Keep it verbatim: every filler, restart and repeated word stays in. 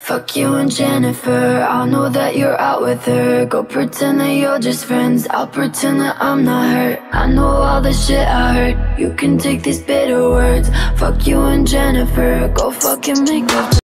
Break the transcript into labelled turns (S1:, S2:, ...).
S1: Fuck you and Jennifer, I know that you're out with her. Go pretend that you're just friends, I'll pretend that I'm not hurt. I know all the shit I heard, you can take these bitter words. Fuck you and Jennifer, go fucking make up